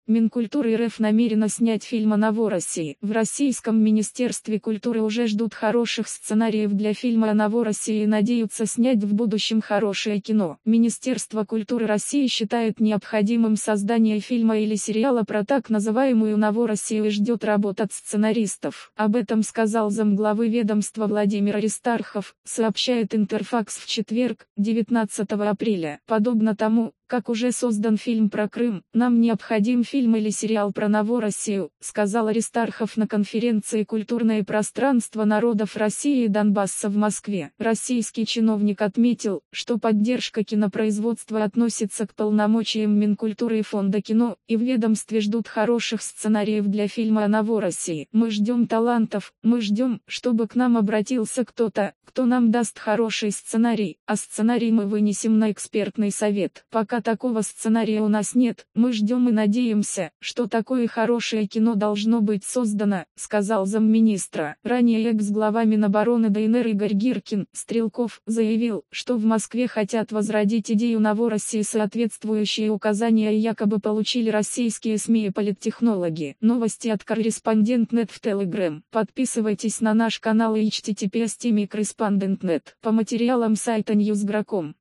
Минкультуры РФ намерена снять фильм о Новороссии. В Российском Министерстве культуры уже ждут хороших сценариев для фильма о Новороссии и надеются снять в будущем хорошее кино. Министерство культуры России считает необходимым создание фильма или сериала про так называемую Новороссию и ждет работ от сценаристов. Об этом сказал замглавы ведомства Владимир Аристархов, сообщает Интерфакс в четверг, 19 апреля. Подобно тому, как уже создан фильм про Крым, нам необходим фильм или сериал про Новороссию, сказал Аристархов на конференции «Культурное пространство народов России и Донбасса» в Москве. Российский чиновник отметил, что поддержка кинопроизводства относится к полномочиям Минкультуры и Фонда кино, и в ведомстве ждут хороших сценариев для фильма о Новороссии. Мы ждем талантов, мы ждем, чтобы к нам обратился кто-то, кто нам даст хороший сценарий, а сценарий мы вынесем на экспертный совет. Пока такого сценария у нас нет, мы ждем и надеемся, что такое хорошее кино должно быть создано, сказал замминистра. Ранее экс-глава Минобороны ДНР Игорь Гиркин, Стрелков, заявил, что в Москве хотят возродить идею Новороссии. Соответствующие указания якобы получили российские СМИ и политтехнологи. Новости от Корреспондент.нет в Telegram. Подписывайтесь на наш канал и https://correspondent.net. По материалам сайта Newsgro.com.